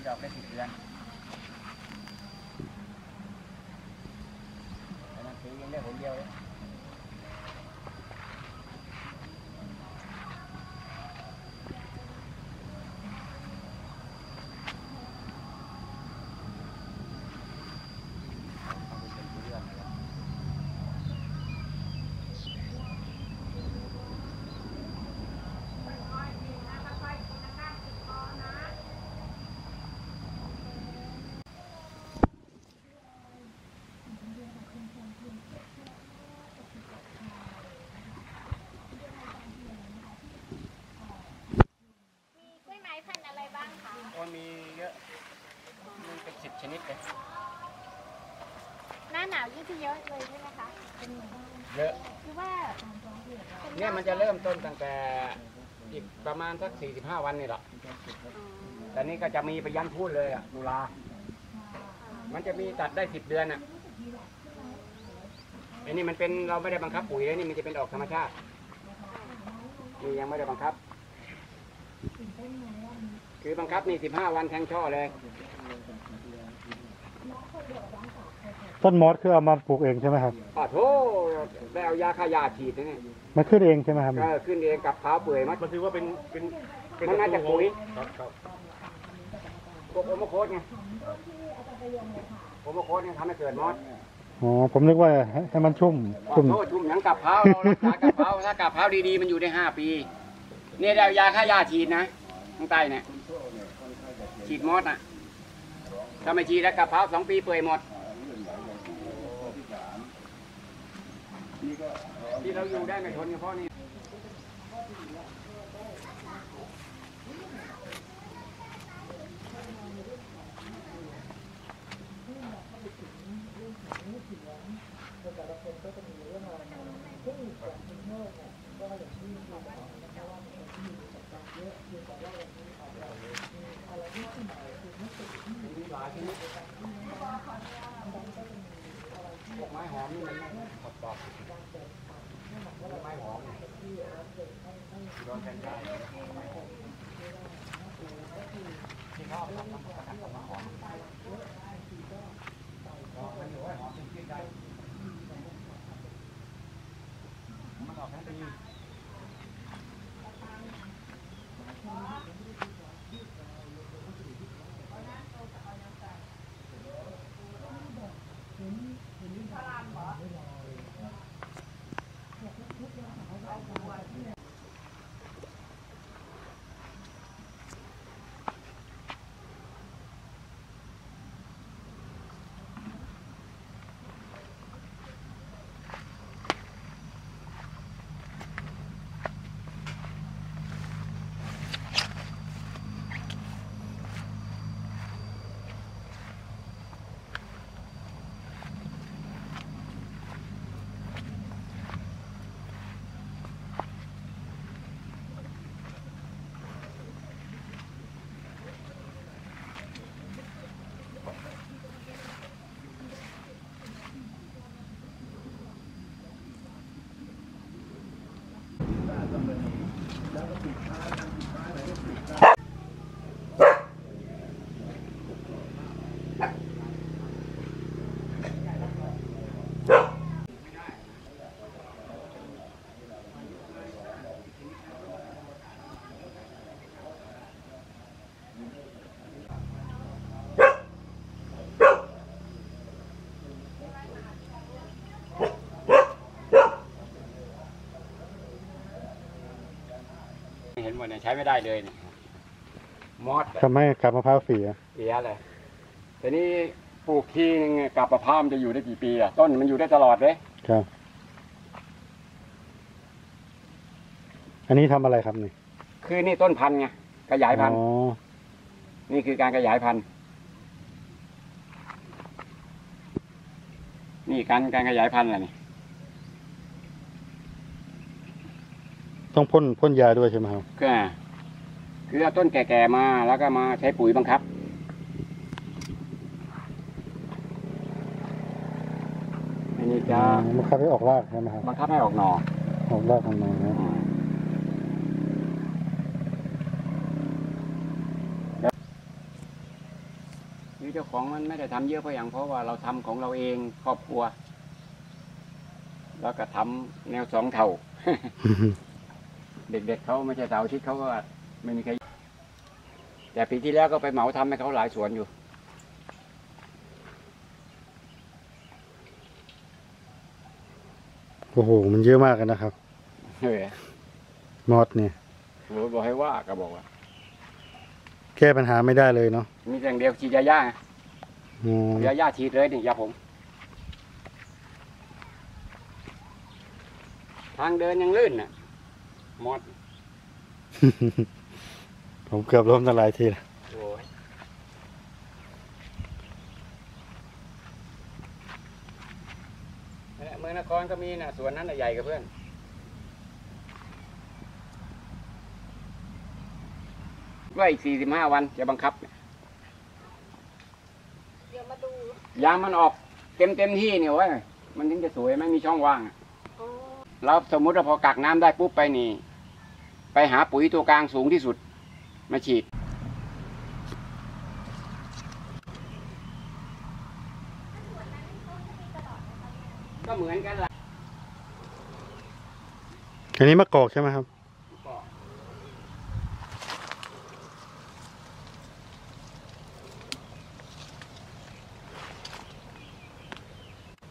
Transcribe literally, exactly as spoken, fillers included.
ออกได้สิบเดือนแต่นั้นปียังได้ผลเดียวเลยมีเยอะมีเป็นสิบชนิดเลยหน้าหนาวยิ่งเยอะเลยใช่ไหมคะเยอะคือว่าเนี่ยมันจะเริ่มต้นตั้งแต่อีกประมาณสักสี่สิบห้าวันนี่แหละแต่นี้ก็จะมีไปยันพูดเลยอ่ะตุลามันจะมีตัดได้สิบเดือนอ่ะอันนี้มันเป็นเราไม่ได้บังคับปุ๋ยเลยนี่มันจะเป็นออกธรรมชาตินี่ยังไม่ได้บังคับคือบังคับนี่สิบห้าวันแทงช่อเลยต้นมอสคือเอามาปลูกเองใช่ไหมครับอ๋อโธ่ได้เอายาฆ่าหญ้าฉีดนี่มันขึ้นเองใช่ไหมครับก็ขึ้นเองกับเท้าเปื่อยมันถือว่าเป็นเป็นมันน่าจะปุ๋ยครับครับพวกโอโมโคสไงโอโมโคสเนี่ยทำให้เกิดมอสอ๋อผมนึกว่าให้มันชุ่มชุ่มโทษชุ่มหนังกับเท้าเรารักษากับเท้าถ้ากับเท้าดีๆมันอยู่ได้ห้าปีเนี่ยได้ยาฆ่าหญ้าฉีดนะข้างใต้เนี่ยฉีดมอสอ่ะถ้าไม่ฉีดแล้วกับเท้าสองปีเปื่อยหมดที่เราอยู่ได้ไม่ทนเฉพาะนี่พวกไม้หอมนี่มันขอบขอบไม้หอมโดนแทนใจที่เขาทำทำประกันกับไม้หอมมันอยู่ไว้หอมจริงๆได้มันออกทั้งปีเห็นหมดเนี่ยใช้ไม่ได้เลยเนี่ยมอสทำให้กับมะพร้าวเสียเสียเลยแต่นี่ปลูกทีนึงกับมะพร้าวมันจะอยู่ได้กี่ปีอะต้นมันอยู่ได้ตลอดเลยครับอันนี้ทำอะไรครับนี่คือนี่ต้นพันธุ์ไงขยายพันธุ์นี่คือการขยายพันธุ์นี่การการขยายพันธุ์อะไรนี่ต้องพ่นพ่นยาด้วยใช่ไหมครับคือคือเอาต้นแก่ๆมาแล้วก็มาใช้ปุ๋ยบังคับอันนี้จะบังคับให้ออกรากใช่ไหมครับบังคับให้ออกหน่อออกรากออกหน่อนะเจ้าของมันไม่ได้ทำเยอะเพราะอย่างเพราะว่าเราทำของเราเองครอบครัว แล้วก็ทำแนวสองเท่า เด็กๆเขาไม่ใช่เสาร์อาทิตย์เขาก็ไม่มีใครแต่ปีที่แล้วก็ไปเหมาทำให้เขาหลายสวนอยู่โอ้โหมันเยอะมากกันนะครับเฮ้ยมอสเนี่ยโหบอกให้ว่าก็บอกว่าแก้ปัญหาไม่ได้เลยเนาะมีอย่างเดียวฉีดยาย่าอ๋อยาย่าฉีดเลยนี่ยาผม ทางเดินยังลื่นน่ะมอดผมเกือบล้มตั้งหลายทีแล้วโอ้ยนั่นแหละเมืองนครก็มีน่ะสวนนั้นน่ะใหญ่กับเพื่อนว่าอีกสี่สิบห้าวันจะบังคับเดี๋ยวมาดูยางมันออกเต็มเต็มที่เนี่ยเว้ยมันถึงจะสวยไม่มีช่องว่างอะอ๋อแล้วสมมุติว่าพอกักน้ำได้ปุ๊บไปนี่ ไปหาปุ๋ยตัวกลางสูงที่สุด มาฉีด ก็เหมือนกันแหละอันนี้มะกอกใช่ไหมครับ